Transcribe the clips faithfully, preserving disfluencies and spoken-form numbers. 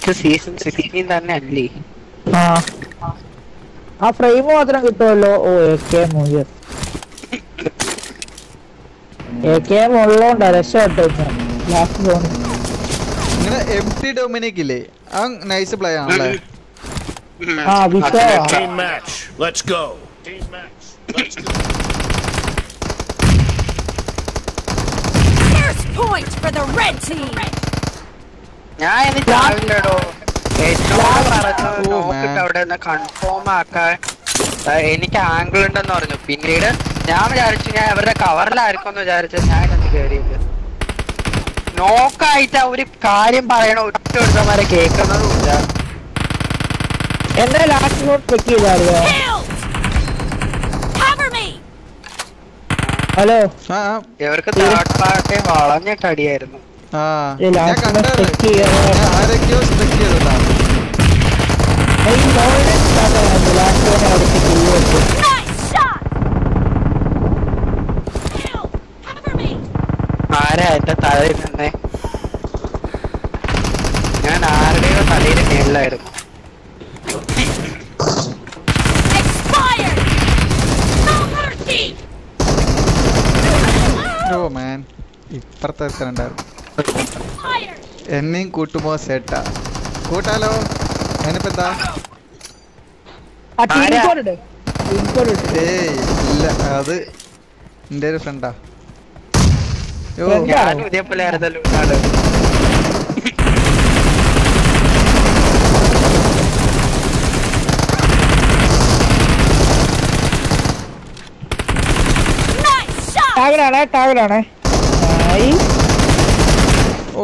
Season sixteen തന്നെ അല്ലേ? ആ ആ ഫ്രെയിം മാത്രം കിട്ടുമല്ലോ. ഓ A K M A K M ഉള്ളോണ്ടാ രക്ഷപ്പെട്ടോ ലാസ്റ്റ് സോണി. ഇങ്ങനെ എം ടി ഡൊമിനിക് ഇല്ലേ, ആ നൈസ് പ്ലേ ആണല്ലേ. ആ വിഷയ point for the red team. ഞാൻ എനിക്ക് ആവില്ലടോ ഏറ്റവും പറഞ്ഞു നോക്കിട്ട് അവിടെ നിന്ന് കൺഫേം ആക്കാൻ എനിക്ക് ആംഗിൾ ഉണ്ടെന്ന് പറഞ്ഞു. പിന്നീട് ഞാൻ വിചാരിച്ചു ഞാൻ അവരുടെ കവറിലായിരിക്കും എന്ന് വിചാരിച്ചു. ഞാൻ എന്ന് കയറിയത് നോക്കായിട്ട് ഒരു കാര്യം പറയണ ഒറ്റ ഒരുത്തമാരെ കേൾക്കുന്നതുമില്ല. എന്താ ലാസ്റ്റ് നോട്ട് ചെക്ക് ചെയ്തായിരുന്നോ? ഹലോ ഇവർക്ക് തേർഡ് പാർട്ടി വളഞ്ഞിട്ടടിയായിരുന്നു. ആരാ എന്റെ തലയിൽ നിന്നേ? ഞാൻ ആരുടെയോ തലയിൽ മേളിലായിരുന്നു. ഇപ്പുറത്തെ എന്നെയും കൂട്ടുമോ സേട്ടാ? കൂട്ടാലോ. അതിനിപ്പോ എന്താ? ഏയ് ഇല്ല, അത് എന്റെ ഒരു ഫ്രണ്ടാ. ഞാനും ഇതേപോലെ ആയിരുന്നല്ലോ. ടാഗിലാണേ ടാഗിലാണേ. ഓ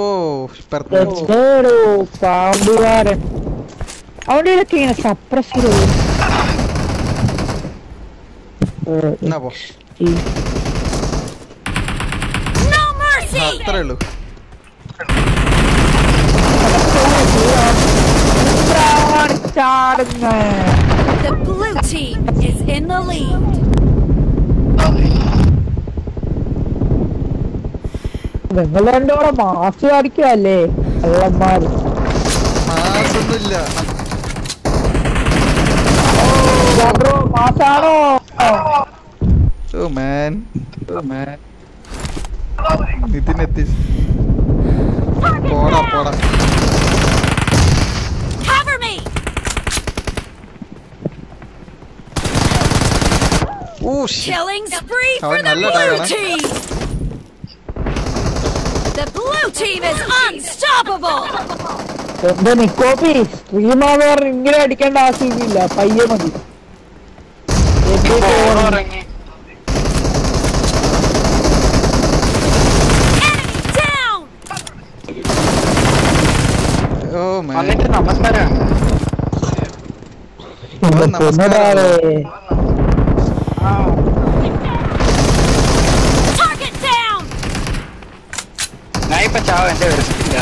പാമ്പുകാരൻ അവിടെ ഇങ്ങനെ സപ്രസ് അത്രേ ഉള്ളൂ. The blue team is in the lead. നിങ്ങൾ രണ്ടോടെ മാസ് കാണിക്കല്ലേ കള്ളന്മാര്. മാസൊന്നുമില്ല മാസാണോ? ഇതിനെത്തി പോടാ പോടാ. Killing spree for the blue team. The blue team is unstoppable. എന്താ നിക്കോപ്പി സ്ട്രീമാന്ന് പറഞ്ഞ് ഇങ്ങനെ അടിക്കേണ്ട ആവശ്യമില്ല, പയ്യെ മതി. നമസ്കാരം. ഞാൻ ഇപ്പൊ ചാവ് എന്റെ വരച്ചിട്ടില്ല.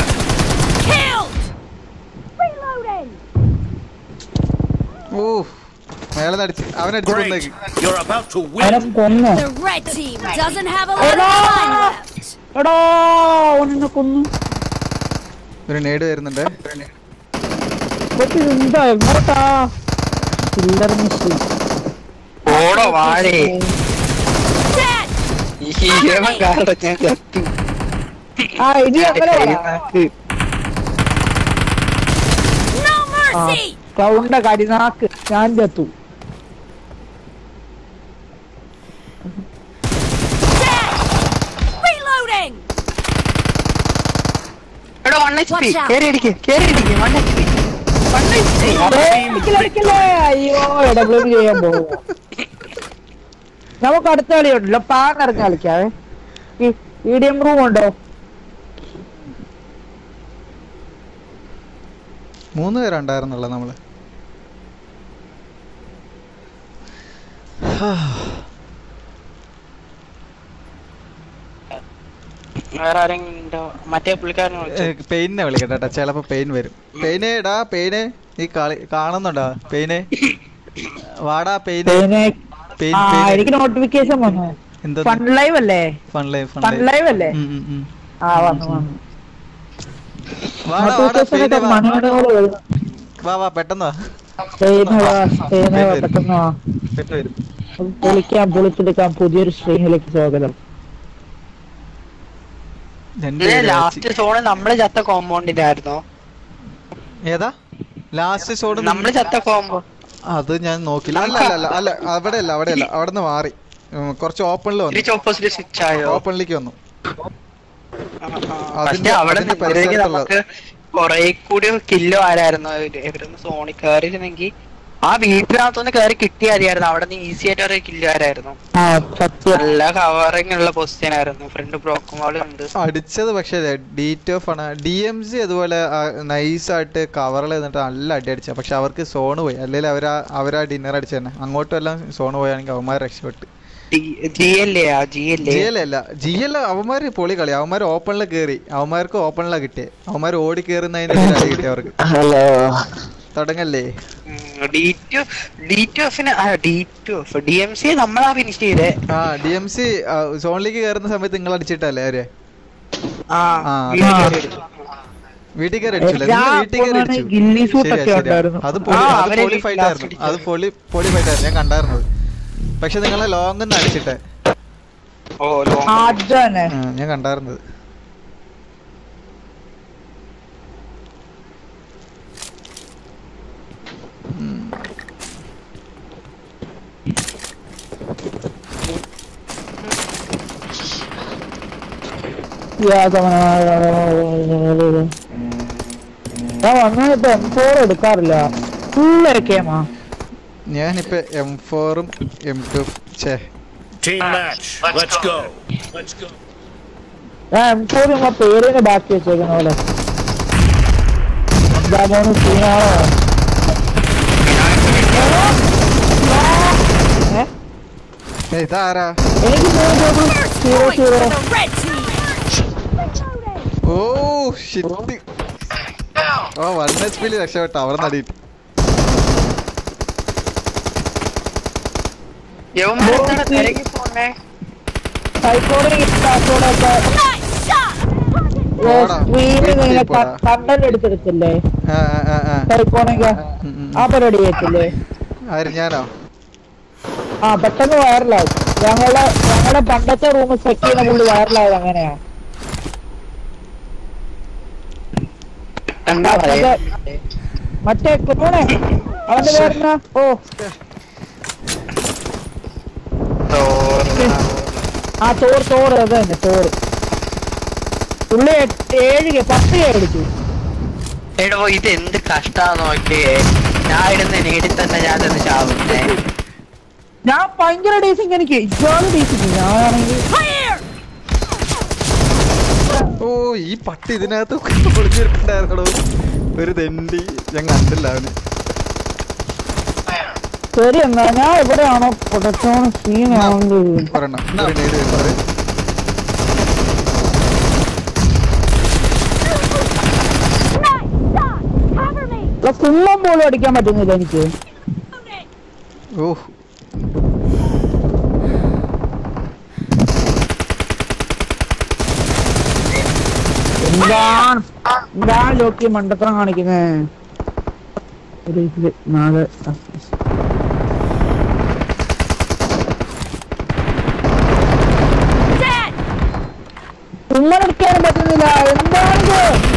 ഒരു നേട് വരുന്നുണ്ട്. ഓടോ വാഴേ ഞാൻ ചത്തു. കൗണ്ട കരിനാക്ക് ഞാൻ ചത്തു. അയ്യോ ഡബ്ല്യൂ ചെയ്യാൻ പോകും. നമുക്ക് അടുത്ത കളിയുണ്ടല്ലോ, പാങ് ഇറങ്ങി കളിക്കാവേ. മീഡിയം റൂം ഉണ്ടോ? മൂന്ന് പേരുണ്ടായിരുന്നല്ലോ നമ്മള്. പെയിനെ വിളിക്കട്ടെ, ചിലപ്പോ പെയിൻ വരും. പെയിനെ ഡാ പെയിനെ, നീ കളി കാണുന്നുണ്ടോ? പെയിനെ വാടാ. പെയിനെ എനിക്ക് നോട്ടിഫിക്കേഷൻ വന്നു. ഫൺ ലൈവ് അല്ലേ? ഫൺ ലൈവ് ഫൺ ലൈവ് അല്ലേ? ആ വന്നു വന്നു. വാടാ വാടാ പെയിനെ വാ വാ വാ പെട്ടെന്ന് പെട്ടെന്ന് വരും. പൊളിക്കാം പൊളിച്ചെടുക്കാം. പുതിയൊരു സ്ട്രീമിലേക്ക് സ്വാഗതം. ലാസ്റ്റ് സോണ് നമ്മള് ചത്ത കോമ്പൗണ്ടിലായിരുന്നോ? ഏതാ ലാസ്റ്റ് സോണ്? നമ്മള് ചത്ത കോമ്പോ അത് ഞാൻ നോക്കില്ല. അല്ല അല്ല അല്ല അല്ല അവിടെ അല്ല അവിടെ അല്ല അവിടെ നിന്ന് മാറി കുറച്ച് ഓപ്പണിൽ വന്നു. ഓപ്പണിലേക്ക് വന്നു. കൊറേ കൂടി കില്ലോ ആരായിരുന്നു എവിടുന്ന് സോണി കയറിയിരുന്നെങ്കിൽ ആ വീട്ടിനകത്തൊന്ന് കയറി കിട്ടിയായിരുന്നു. അവിടെ നിന്ന് ഈസി ആയിട്ട് ഒരു കില്ലോ ആരായിരുന്നു. നല്ല കവറിങ് ഉള്ള പൊസിഷൻ ആയിരുന്നു. ഫ്രണ്ട് ബ്രോക്കും ഉണ്ട് അടിച്ചത്. പക്ഷേ ഡീറ്റോഫ് ആണ്. ഡി എം സി അതുപോലെ നൈസായിട്ട് കവറിൽ നിന്നിട്ട് നല്ല അടി അടിച്ച. പക്ഷെ അവർക്ക് സോണ് പോയി. അല്ലെങ്കിൽ അവരാ അവരാ ഡിന്നർ അടിച്ചു തന്നെ. അങ്ങോട്ടും എല്ലാം സോണ് പോയാണെങ്കിൽ അവന്മാർ രക്ഷപ്പെട്ട്. ജി എൽ അല്ല ജി എൽ അവന്മാര് പൊളി കളി. അവന്മാര് ഓപ്പണില് കേറി. അവന്മാർക്ക് ഓപ്പണിലാ കിട്ടിയേ. അവന്മാര് ഓടി കേറുന്നതിന് അടി കിട്ടിയ അവർക്ക്. തുടങ്ങല്ലേ നമ്മളാ ഫിനിഷ് ചെയ്തേ. ആ ഡി എം സി സോണിലേക്ക് കയറുന്ന സമയത്ത് നിങ്ങൾ അടിച്ചിട്ടല്ലേ അവര് വീട്ടിൽ കയറി അടിച്ചില്ല. വീട്ടിൽ കയറി അടിച്ചു. അത് പൊളി ഫൈറ്റ് ആയിരുന്നു. അത് പൊളി പൊളി ഫൈറ്റ് ആയിരുന്നു. ഞാൻ കണ്ടായിരുന്നത്. പക്ഷെ നിങ്ങളെ ലോങ് അടിച്ചിട്ടെ ഞാൻ കണ്ടായിരുന്നത്. എടുക്കാറില്ല. ഞാനിപ്പോ എം ഫോറും എം ടു എം ഫോർ പേരിന് ബാക്കി വെച്ചേക്കുന്ന പോലെ ഇതാരാ? Oh shit. Oh one H പിയിൽ രക്ഷപ്പെട്ട. അവിടെ നടിയിട്ട് കണ്ടലെടുത്തില്ലേ ആ പരിപാടി കേട്ടില്ലേ? ഞാനോ? ആ പെട്ടെന്ന് വൈറലാവും. ഞങ്ങളെ ഞങ്ങളുടെ പണ്ടത്തെ റൂം സെറ്റ് ചെയ്യുന്ന പുള്ളി വൈറലായത് അങ്ങനെയാ. മറ്റേ കൊറോണ അവന്റെ പേരെന്നാ? ഓ ആ തോർ തോർ അത് തന്നെ തോർ. പുള്ളി ഏഴ് പത്ത് കെ അടിച്ചു. എടോ ഇത് എന്ത് കഷ്ടാന്ന് നോക്കിയേ. ഞാൻ ഇടുന്ന നേടി തന്നെ ഞാൻ തന്നെ ചാവുന്നേ. ഞാൻ ഭയങ്കര ഡേസിങ്. എനിക്ക് ഇതാണ് ഡേസിങ്. ഞാനാണെങ്കിൽ ഓ ഈ പട്ടി ഇതിനകത്ത് പൊളിച്ചെടുക്കണ്ടായിരുന്നോ? ഒരു തെണ്ടി ഞാൻ കണ്ടില്ല അവന്. ശരി എന്നാ ഞാൻ എവിടെയാണോ പ്രൊഡക്ഷൻ സീനാണെങ്കിൽ ഫുള്ളം പോലും അടിക്കാൻ പറ്റുന്നില്ല എനിക്ക്. ഓ എന്താ ലോക്കി മണ്ടത്തരം കാണിക്കുന്നേ? നാല് ഉമ്മടിക്കാനും പറ്റുന്നില്ല. എന്താണിത്?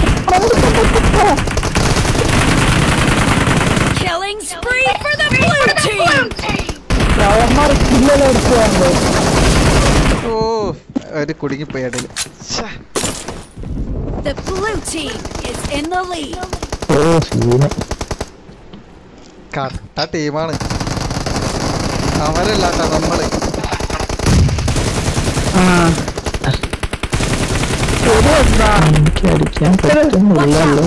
ഓ ഒരു കുടുങ്ങിപ്പോയി ഇടയില്. The blue team is in the lead. കട്ട ടീമാണ്. അവരല്ല നമ്മള്. എനിക്ക് അടിക്കാൻ പറ്റുന്നില്ലല്ലോ.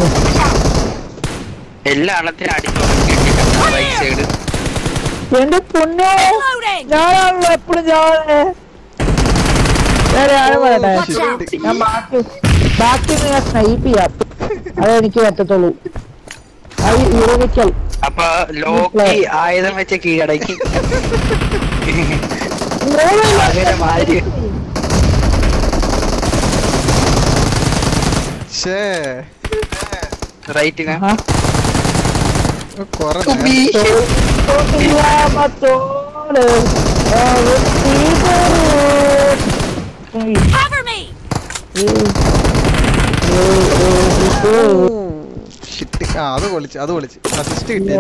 എല്ലാ എണ്ണത്തിനും അടിച്ചു. എന്റെ പൊന്നോ ഞാനാണല്ലോ എപ്പോഴും ഞാൻ ഞാൻ ബാക്കി ബാക്കി ഞാൻ സ്നൈപ്പ് ചെയ്യാം. അതെനിക്ക് പറ്റത്തുള്ളൂ. അത് യൂണിക്കൽ. അപ്പൊ ലോക്കി ആയുധം വെച്ച് കീഴടക്കി. ഷേ റൈറ്റിന് കൊറേ Cover me! ഷിറ്റ്. ആ അത് പൊളിച്ച് അത് പൊളിച്ച് അസിസ്റ്റ് കിട്ടി.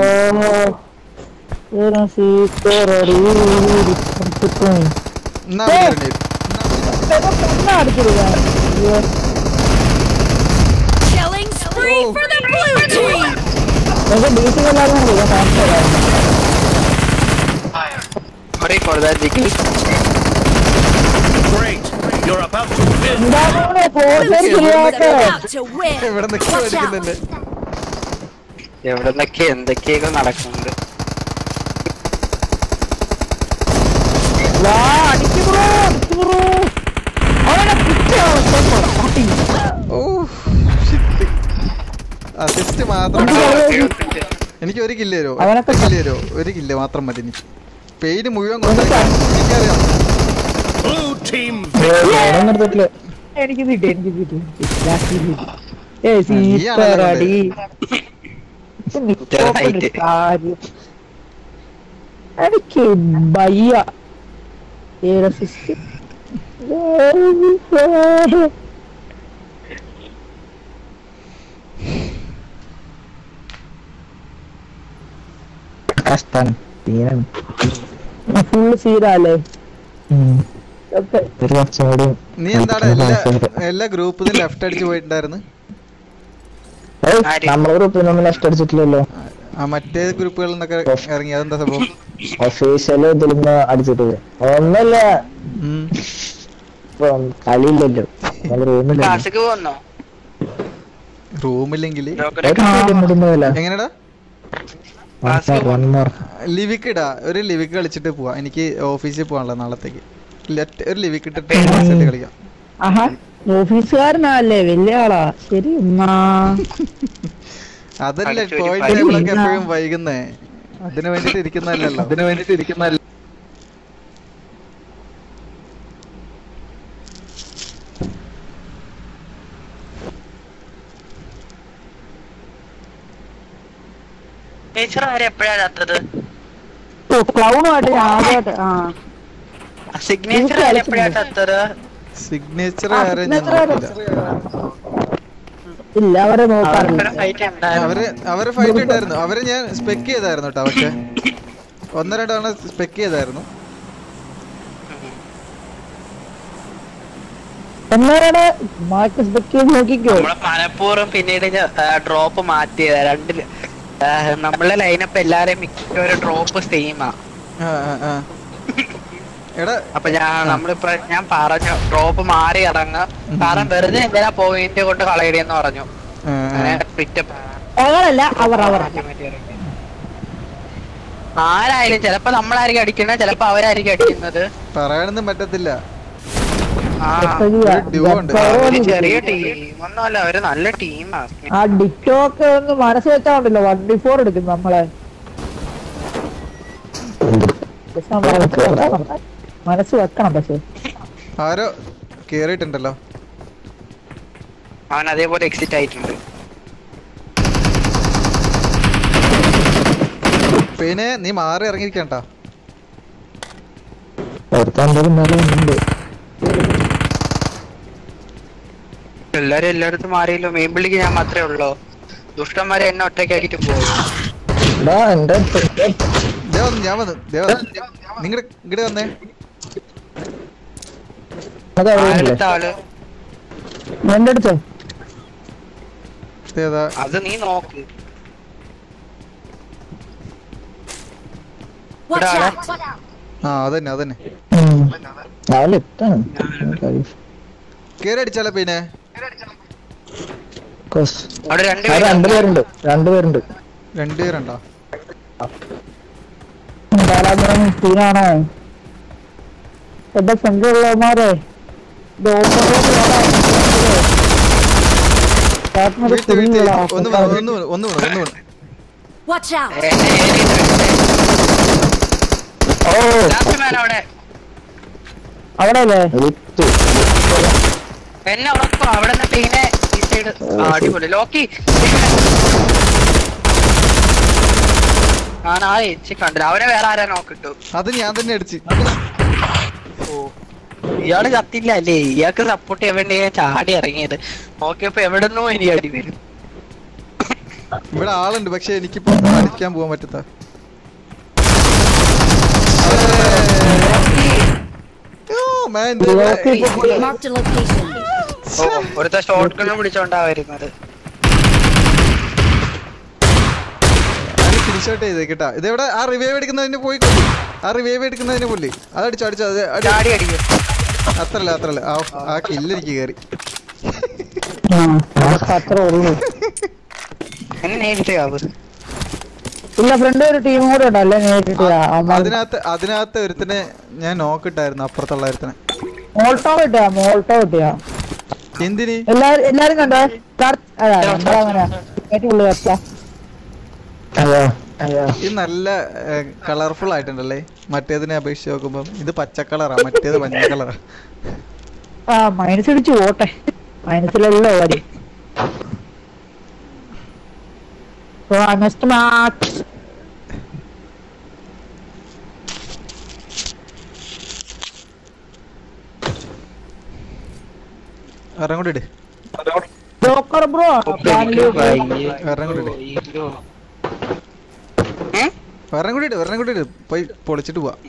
എന്നാ Killing spree for the blue team! Sorry for that, Vicky. Great. You're about to win. About to win! ഇവിടെ നിൽക്കി Watch out! മേടിക്കുന്നുണ്ട്. എവിടെ നിന്നൊക്കെ എന്തൊക്കെയൊക്കെ നടക്കുന്നുണ്ട്. Oh shit. അസിസ്റ്റ് മാത്രം. എനിക്ക് ഒരു കില്ല് തരുമോ? അവനൊക്കെ കില്ല് തരുമോ? ഒരു കില്ല് മാത്രം മതി എനിക്ക്. പെയിന് മുഴുവൻ കൊണ്ടുപോയി എനിക്കറിയാം. Blue team. എനിക്ക് കിട്ടി എനിക്ക് കിട്ടി എനിക്ക് ബയ്യ കഷ്ടാണ് തീരാണ് ഫുള്ള് സീരാല്ലേ. നീ എന്താണ് എല്ലാ എല്ലാ ഗ്രൂപ്പിലും ലെഫ്റ്റ് അടിച്ച് പോയിട്ടുണ്ടായിരുന്നു? നമ്മളെ ഗ്രൂപ്പിൽ നമ്മൾ ലെഫ്റ്റ് അടിച്ചിട്ടില്ലല്ലോ. ആ മറ്റേ ഗ്രൂപ്പുകളിൽ നിന്നൊക്കെ ഇറങ്ങി. അതെന്താ സംഭവം? ഒഫീഷ്യല് ഇതിലൊന്ന് അടിച്ചിട്ട് ഒന്നല്ല കളിയില്ലല്ലോ റൂമില്ല. ക്ലാസ്സിക്ക് പോന്നോ? റൂമില്ലെങ്കിൽ എങ്ങനെടാ? ലിവിക്ക് ഇടാ. ഒരു ലിവിക്ക് കളിച്ചിട്ട് പോവാ. എനിക്ക് ഓഫീസിൽ പോകാനുള്ള നാളത്തേക്ക്. ഒരു ലിവിക്ക് ഇട്ടിട്ട് കളിക്കാം. ഓഫീസുകാരനല്ലേ വലിയ ആളാ. ശരി അതല്ലേ പോയിന്റ് ടേബിളൊക്കെ എപ്പോഴും വൈകുന്നേ. അതിന് വേണ്ടിട്ട് ഇരിക്കുന്നല്ലോ. അതിന് വേണ്ടിട്ട് ഇരിക്കുന്നല്ല. സിഗ്നേച്ചർ ആരെ ഞാൻ ഇല്ല അവരെ നോക്കാറില്ല. അവര് അവര് ഫൈറ്റ് ഉണ്ടായിരുന്നു. അവര് ഞാൻ സ്പെക്ക് ചെയ്തായിരുന്നു കേട്ടോ. പക്ഷെ ഒന്ന് രണ്ട് തവണ സ്പെക്ക് ചെയ്തായിരുന്നു. മനപ്പൂർവ്വം പിന്നീട് ഡ്രോപ്പ് മാറ്റിയതാ. രണ്ടില് നമ്മളെ ലൈനപ്പ് എല്ലാരെയും മിക്കവരും ഡ്രോപ്പ് സെയിമാ. അപ്പൊ ഞാൻ നമ്മളിപ്പോ ഞാൻ പറഞ്ഞു ഡ്രോപ്പ് മാറി ഇറങ്ങ. കാരണം വെറുതെ എന്തിനാ പോയിന്റ് കൊണ്ട് കളയടിയെന്ന് പറഞ്ഞു. ആരായാലും ചിലപ്പോ നമ്മളായിരിക്കും അടിക്കുന്നത്, ചിലപ്പോ അവരായിരിക്കും അടിക്കുന്നത്. പറയാനൊന്നും പറ്റത്തില്ല. ചെറിയ ടീം ഒന്നുമല്ല, ഒരു നല്ല ടീമാ. ആ ഡിറ്റോക്ക് ഒന്ന് മനസ്സ് വെച്ചാണ്ടല്ലോ വൺ ഡി ഫോർ എടുക്കും നമ്മളെ. മനസ്സ് വെക്കണം. പക്ഷെ ആരോ കേറിയിട്ടുണ്ടല്ലോ. അവൻ അതേപോലെ എക്സിറ്റ് ആയിട്ടുണ്ട്. പിന്നെ നീ മാറി ഇറങ്ങിയിരിക്കണ്ട. എല്ലാരും എല്ലായിടത്തും മാറിയല്ലോ. മെയിൻ ബിൽഡിങ് ഞാൻ മാത്രമേ ഉള്ളൂ. ദുഷ്ടന്മാരെ എന്നെ ഒറ്റയ്ക്കാക്കിട്ട് പോകും. ഞാൻ വന്നു. നിങ്ങടെ ഇങ്ങോട്ട് വന്നേ. അത് നീ നോക്ക്. ആ അതന്നെ അതന്നെ കേറി അടിച്ചാലോ. പിന്നെ രണ്ടുപേരുണ്ട് രണ്ടുപേരുണ്ട് രണ്ടുപേരുണ്ടോ? സീനാണോ എന്റെ സംഘമുള്ളമാരെ? അവിടെ എന്നെ ഉറപ്പോ അവിടെ നിന്ന് പിന്നെ ഈ സൈഡ് നൈസ് അടിപൊളി ലോക്കി ഞാൻ ആ എച്ചി കണ്ടില്ല അവനെ വേറെ ആരാ നോക്കിട്ടു അത് ഞാൻ തന്നെ അടിച്ച് ഓ ഇയാള് കത്തില്ല അല്ലേ ഇയാൾക്ക് സപ്പോർട്ട് ചെയ്യാൻ വേണ്ടി ഞാൻ ചാടി ഇറങ്ങിയത് നോക്കിയപ്പോ എവിടെന്നോ ഇനി അടി വരും ഇവിടെ ആളുണ്ട് പക്ഷെ എനിക്കിപ്പോ അടിക്കാൻ പോകാൻ പറ്റത്ത Marked a location. ഒരുത്ത ഷോട്ട് ഗണ്ണ് പിടിച്ചോണ്ടാ വരുന്നത് ഫിനിഷ് ചെയ്തേ കേട്ടാ ഇതെവിടെ ആ റിവൈവ് എടുക്കുന്നതിന് പോയി കൊല്ലി ആ റിവൈവ് എടുക്കുന്നതിന് കൊല്ലി അതടിച്ചു അടിച്ചു അത് ചാടി അടിക്കും അത്രല്ല അത്രല്ല ആ കില്ല് എനിക്ക് കയറി അത്രേ ഉള്ളൂ എന്നെ നേരിട്ടാവ് ഇല്ല ഫ്രണ്ട് ഒരു ടീം കൂടെ ഉണ്ടല്ലേ നേരിട്ട് അതിനകത്ത് അതിനകത്ത് ഒരുത്തനെ ഞാൻ നോക്കിട്ടായിരുന്നു അപ്പുറത്തുള്ള ഒരുത്തനെ മോൾട്ടോ കിട്ടിയാ മോൾട്ടോ കിട്ടിയാ എന്തിന് എല്ലാരും എല്ലാരും കണ്ടോ നമ്മളങ്ങനെ ഏറ്റവും അയ്യോ ഇത് നല്ല കളർഫുൾ ആയിട്ടുണ്ടല്ലേ മറ്റേതിനെ അപേക്ഷിച്ച് നോക്കുമ്പോ ഇത് പച്ച കളറാ മറ്റേത് മഞ്ഞ കളറാ ആ മൈനസ് അടിച്ചു പോട്ടെ മൈനസിലല്ലോ കാര്യം നെക്സ്റ്റ് മാച്ച് ഒരെണ്ണം കൂടി ഇട് ജോക്കർ ബ്രോ ഒരെണ്ണം കൂടി ഇട് ഒരെണ്ണം കൂടി ഇട് ഒരെണ്ണം കൂടി ഇട് പോയി പൊളിച്ചിട്ട് പോവാ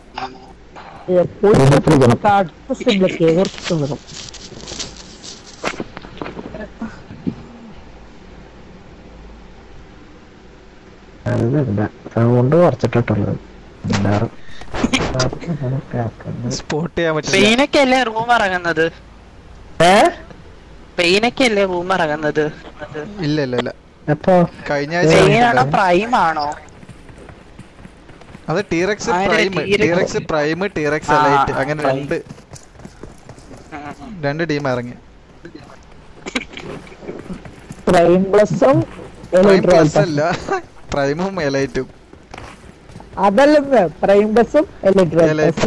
സൗണ്ട് കുറച്ചിട്ടുള്ളത് സ്പോട്ട് ചെയ്യാൻ പറ്റില്ല പെയിനൊക്കെയല്ലേ റൂം ഇറങ്ങുന്നത് പെയിനൊക്കെയല്ലേ റൂം ഇറങ്ങുന്നത് ഇല്ല ഇല്ല ഇല്ല എപ്പോ കഴിഞ്ഞ പെയിനാണോ ആഴ്ച പ്രൈം ആണോ അത് T rex prime T rex prime T rex elite അങ്ങനെ രണ്ട് രണ്ട് ടീം ഇറങ്ങി പ്രൈം പ്ലസും പ്രൈം പ്ലസ് അല്ല പ്രൈമും എലൈറ്റും അതല്ല പ്രൈം പ്ലസും എലൈറ്റ്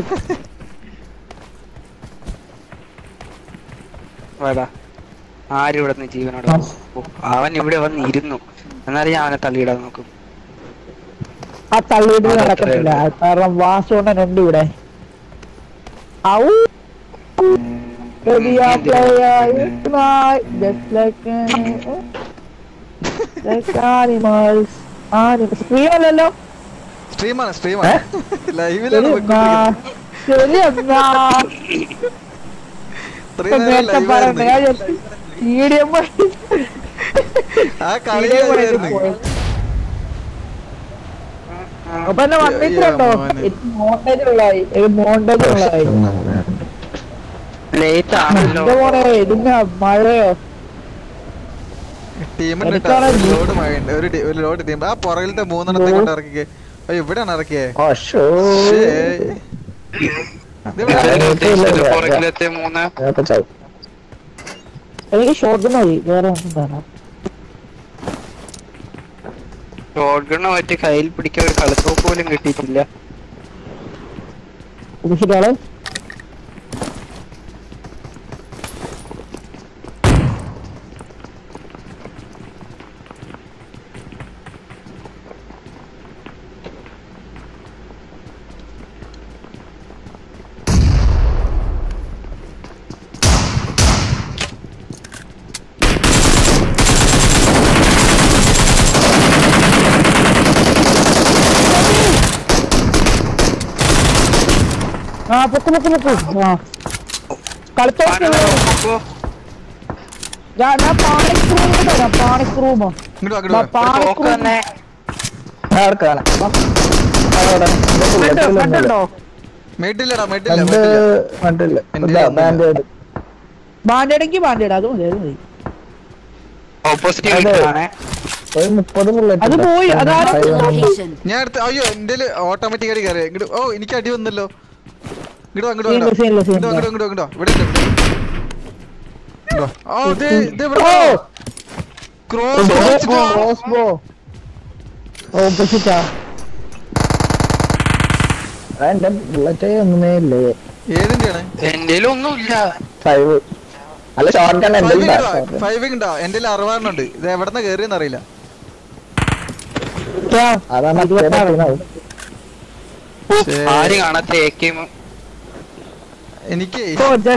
ആരും ഇവിടെ നിന്ന് ജീവനോട് അവൻ ഇവിടെ വന്നിരുന്നു എന്നാലും ഞാൻ അവനെ തള്ളിയിടാൻ നോക്കും ആ തള്ളിയിട്ട് നടക്കത്തില്ല കാരണം വാസുകൊണ്ടൻ ഉണ്ട് ഇവിടെ സ്ട്രീമല്ലോ സ്ട്രീമാണ് സ്ട്രീമാണ് ലൈവിലാണ് ശരി എന്നാ നേരത്തെ പറയണ്ട ആ കളിയായിരുന്നു അപ്പൊ എന്നെ വന്നിട്ടുണ്ടോ മോണ്ടേജ് ഉള്ളതായി മോണ്ടേജ് ഉള്ളതായി ലേറ്റ് ആണല്ലോ മോനെ ഇതിന്റെ മഴയോ ടീമിന്റെ ലോഡ് മഴയുണ്ട് ഒരു ഒരു ലോഡ് ടീം ആ പുറകിലത്തെ മൂന്നെണ്ണത്തെ കൊണ്ട് ഇറക്കിക്കേ അയ്യോ ഇവിടെയാണ് ഇറക്കിയേ എനിക്ക് ഷോട്ട് മതി വേറെ ഒന്നും വേണം ഷോട്ട്ഗണ്ണ് മറ്റേ കയ്യിൽ പിടിക്കാൻ ഒരു കളിത്തോക്ക് പോലും കിട്ടിയിട്ടില്ല കുടിച്ചിട്ടാള് ആ പൊക്ക് പൊക്ക് പൊക്ക് ആ കളിത്തോക്ക് ഞാൻ പാണിക് റൂം തരാം പാണിക് റൂമോ പാണിക് റൂം കണ്ടോ മെഡില്ലടാ മെഡില്ല ബാൻഡേഡെങ്കിൽ ബാൻഡേഡ് അത് മതി അത് മതി അത് പോയി അതാരാ ഞാൻ അടുത്ത് അയ്യോ എന്റെ ഓട്ടോമാറ്റിക്കായിട്ട് കയറി ഇങ്ങോട്ട് ഓ എനിക്ക് അടി വന്നല്ലോ ഇങ്ങോട്ട് അങ്ങോട്ട് അങ്ങോട്ട് അങ്ങോട്ട് അങ്ങോട്ട് ഇവിടെ എന്റെ ബുള്ളറ്റ് ഒന്നുമേ ഇല്ലേ ഏതിന്റെയാണ് എന്റെ ഒന്നുമില്ല അല്ല ഷോർട്ട് ഗൺ എന്തെങ്കിലും ഫൈവ് ഉണ്ടോ എന്റെ അറുപതെണ്ണുണ്ട് ഇത് എവിടെന്ന് കേറിയെന്ന് അറിയില്ല അതാണ് ആര് കാണാത്ത ഏക്കും എനിക്ക്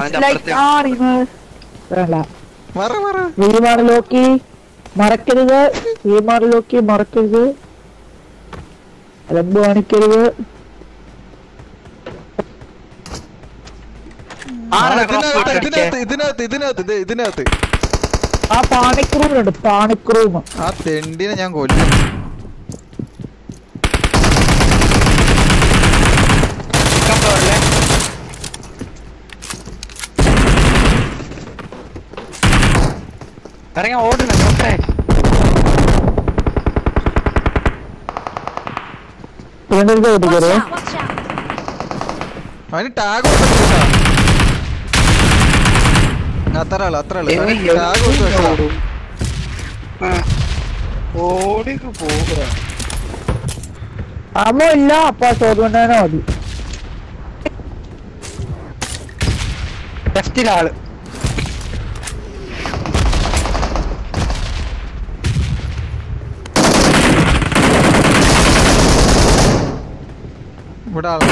ലോക്കി മറക്കരുത് ലോക്കി മറക്കരുത് അലമ്പ് കാണിക്കരുത് ഇതിനകത്ത് ഇതിനകത്ത് ഇതിനകത്ത് ആ പാണിക് റൂമിലുണ്ട് പാണിക് റൂം ആ തെണ്ടിനെ ഞാൻ കൊല്ലും ഇറങ്ങി ഓടുന്നേ അവന് ടാഗ് അത്ര ആള് അത്ര ആള് ടാഗ് കൊടുത്തു ഓടിക്ക് പോവുക അമ്മ ഇല്ല അപ്പൊ ചോദ്യം മതി ലെഫ്റ്റിലാള് ഇവിടെ ആള്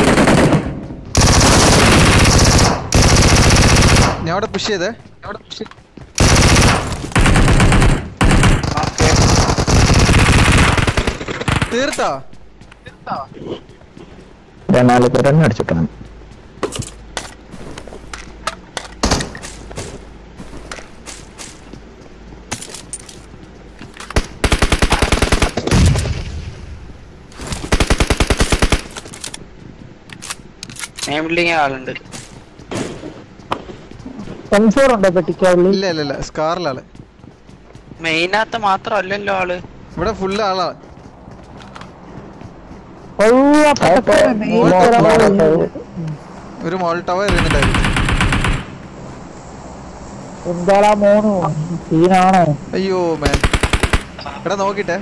ഞാൻ അവിടെ പുഷ് ചെയ്തേ തീർത്താ നാല് പേരെ അടിച്ചിട്ടാണ് ആളുണ്ട് ഇല്ല ഇല്ല ഇല്ല സ്കാറിലാള് മെയിനകത്ത് മാത്രല്ലല്ലോ ആള് ഇവിടെ ഫുള്ള് ആളാ ഒരു മോൾ ടവർ എറിയുന്നുണ്ടായിരുന്നു എന്താ മോണു സീനാണോ അയ്യോ മാൻ ഇവിടെ നോക്കിട്ടെ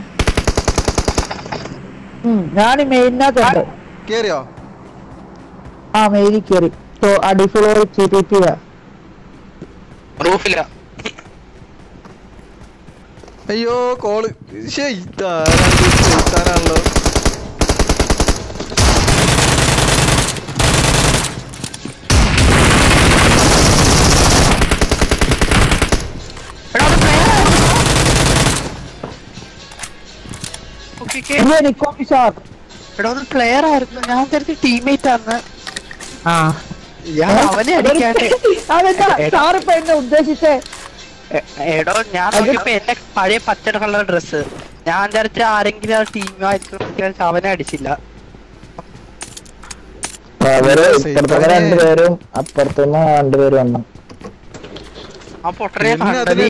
ഞാൻ മെയിനകത്തുണ്ട് കേറിയോ ആ മെയിലിൽ കയറി അടിഫ്ലോർ റൂഫില്ല അയ്യോ കോള് ഇതാണല്ലോ പ്ലെയർ ആയിരുന്നു ഞാൻ കരുതി ടീംമേറ്റ് ആണ് അവനെ അടിക്കാണ്ട് എന്നെ ഉദ്ദേശിച്ചേ എടോ ഞാൻ നോക്കിയപ്പോ എന്റെ പഴയ പച്ച കളർ ഡ്രസ് ഞാൻ വിചാരിച്ച ആരെങ്കിലും ആ ടീമായിരിക്കും അവനെ അടിച്ചില്ല രണ്ടുപേരും അപ്പുറത്തുനിന്ന് രണ്ടുപേരും വന്നു ആ പൊട്ടനെ